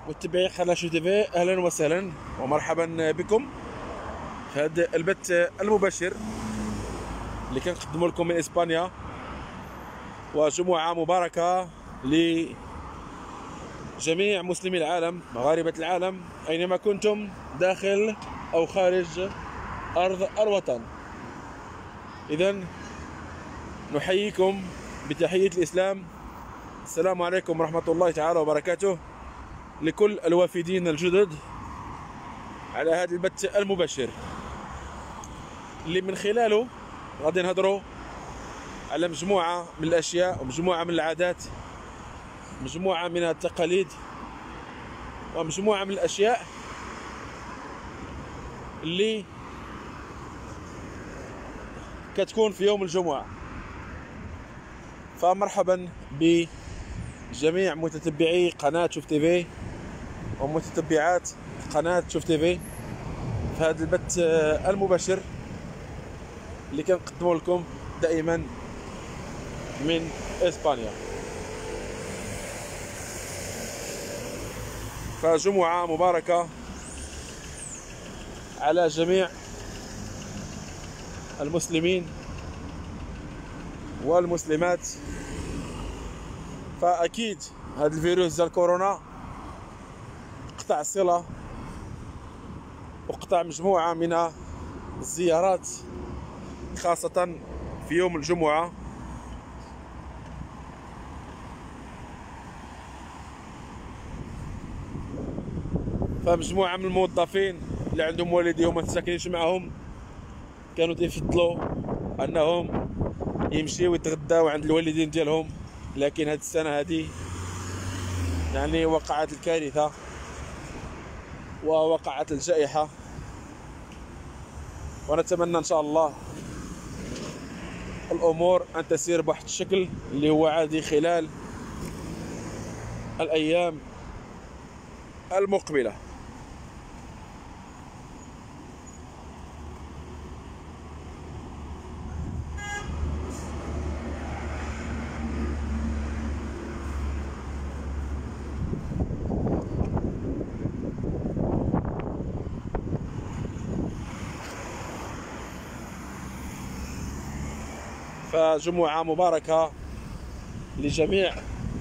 متابعي قناة شو تيفي، اهلا وسهلا ومرحبا بكم في هذا البث المباشر اللي كنقدمه لكم من اسبانيا. وجمعة مباركة لجميع مسلمي العالم، مغاربة العالم، اينما كنتم داخل او خارج ارض الوطن. اذا نحييكم بتحية الاسلام، السلام عليكم ورحمة الله تعالى وبركاته، لكل الوافدين الجدد على هذا البث المباشر اللي من خلاله غادي نهضروا على مجموعة من الأشياء ومجموعة من العادات، مجموعة من التقاليد ومجموعة من الأشياء اللي كتكون في يوم الجمعة. فمرحبا بجميع متتبعي قناة شوف تيفي ومتتبعات قناة شوف تيفي في هذا البث المباشر اللي كنقدمه لكم دائما من اسبانيا. فجمعة مباركة على جميع المسلمين والمسلمات. فأكيد هذا الفيروس ديال كورونا قطع الصلة وقطع مجموعة من الزيارات، خاصة في يوم الجمعة. فمجموعة من الموظفين اللي عندهم والديهم ما ساكنينش معهم كانوا تيفضلوا انهم يمشيو يتغداو عند الوالدين ديالهم، لكن هذه السنة هذه يعني وقعت الكارثة ووقعت الجائحة، ونتمنى ان شاء الله الامور ان تسير بواحد الشكل اللي هو عادي خلال الايام المقبلة. فجمعة مباركة لجميع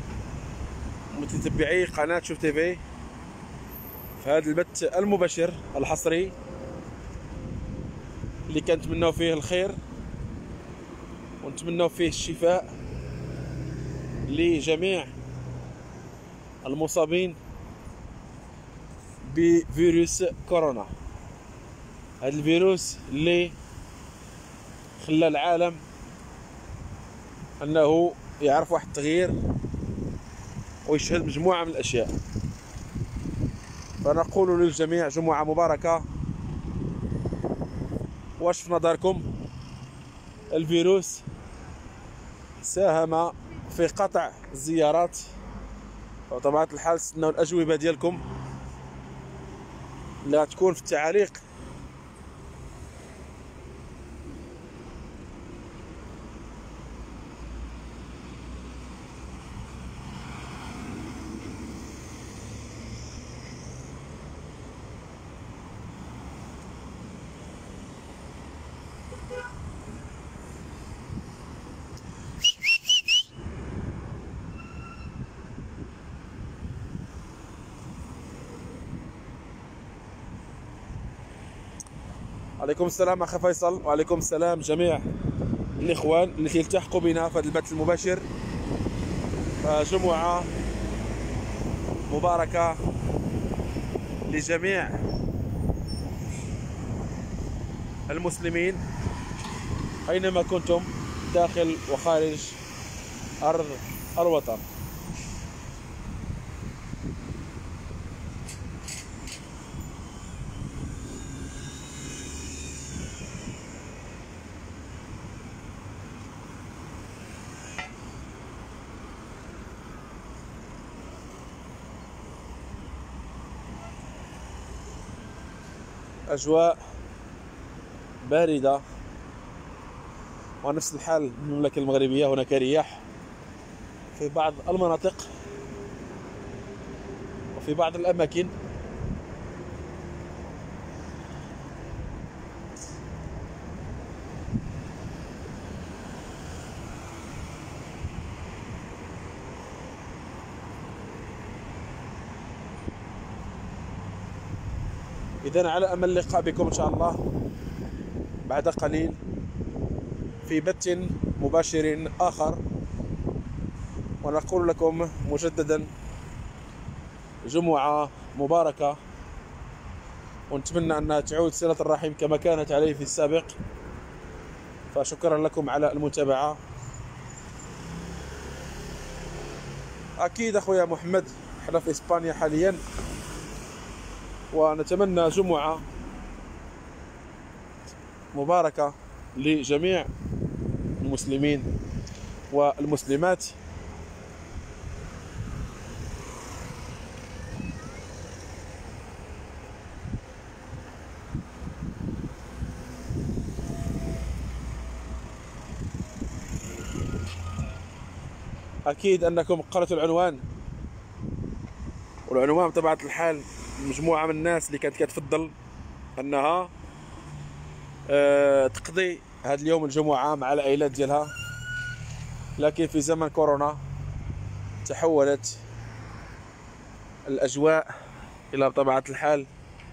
متتبعي قناة شوف تيفي في هذا البث المباشر الحصري اللي كنتمناو فيه الخير ونتمناو فيه الشفاء لجميع المصابين بفيروس كورونا. هذا الفيروس اللي خلى العالم انه يعرف واحد التغيير ويشهد مجموعة من الاشياء. فنقول للجميع جمعة مباركة. واش في نظركم الفيروس ساهم في قطع الزيارات؟ وطبعا الحال استناو الاجوبة ديالكم اللي غتكون في التعاليق. عليكم السلام اخي فيصل، وعليكم السلام جميع الاخوان اللي كيلتحقوا بنا في هذا البث المباشر. فجمعة مباركة لجميع المسلمين اينما كنتم داخل وخارج ارض الوطن. أجواء باردة ونفس الحال المملكة المغربية، هناك رياح في بعض المناطق في بعض الأماكن إذن على أمل اللقاء بكم إن شاء الله بعد قليل في بث مباشر آخر، ونقول لكم مجددا جمعة مباركة، ونتمنى أنها تعود صلة الرحم كما كانت عليه في السابق. فشكرا لكم على المتابعة. أكيد أخويا محمد احنا في إسبانيا حاليا، ونتمنى جمعة مباركة لجميع المسلمين والمسلمات. أكيد أنكم قرأتوا العنوان، والعنوان بطبيعة الحال مجموعة من الناس اللي كانت كتفضل أنها تقضي هذا اليوم الجمعة مع العائلات ديالها، لكن في زمن كورونا تحولت الأجواء إلى بطبيعة الحال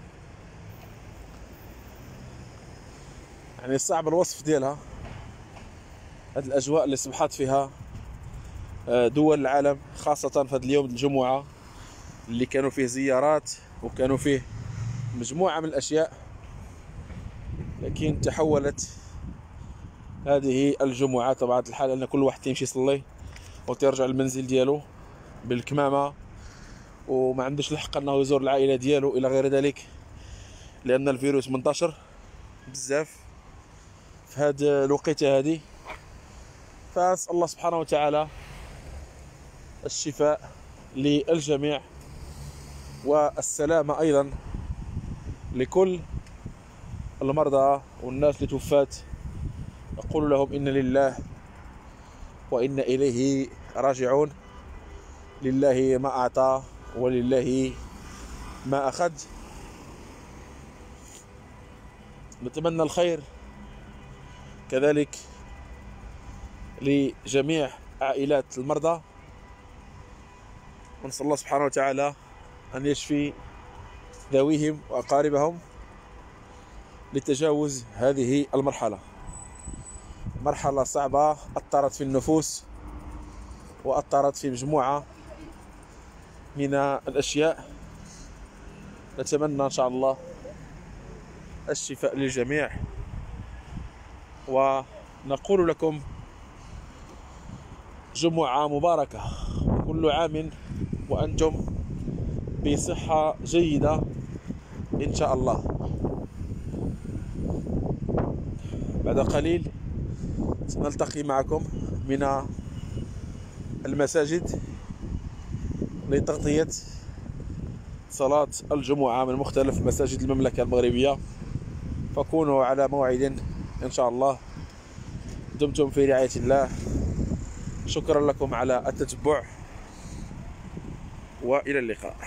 يعني صعب الوصف ديالها. هذه الأجواء اللي صبحت فيها دول العالم، خاصة في هذا اليوم الجمعة اللي كانوا فيه زيارات وكانوا فيه مجموعة من الأشياء، لكن تحولت هذه الجمعة طبيعة الحال أن كل واحد يمشي يصلي وترجع للمنزل ديالو بالكمامة، وما عندوش الحق أنه يزور العائلة ديالو إلى غير ذلك، لأن الفيروس منتشر بزاف في هذه الوقيته هذه. فأسأل الله سبحانه وتعالى الشفاء للجميع والسلامة أيضا لكل المرضى والناس اللي توفات. أقول لهم إن لله وإنا إليه راجعون، لله ما أعطى ولله ما أخذ. نتمنى الخير كذلك لجميع عائلات المرضى، ونسأل الله سبحانه وتعالى أن يشفي ذويهم وأقاربهم لتجاوز هذه المرحلة، مرحلة صعبة أثرت في النفوس وأثرت في مجموعة من الأشياء. نتمنى إن شاء الله الشفاء للجميع، ونقول لكم جمعة مباركة، كل عام وأنتم بصحة جيدة إن شاء الله. بعد قليل سنلتقي معكم من المساجد لتغطية صلاة الجمعة من مختلف مساجد المملكة المغربية، فكونوا على موعد إن شاء الله. دمتم في رعاية الله. شكرا لكم على التتبع، وإلى اللقاء.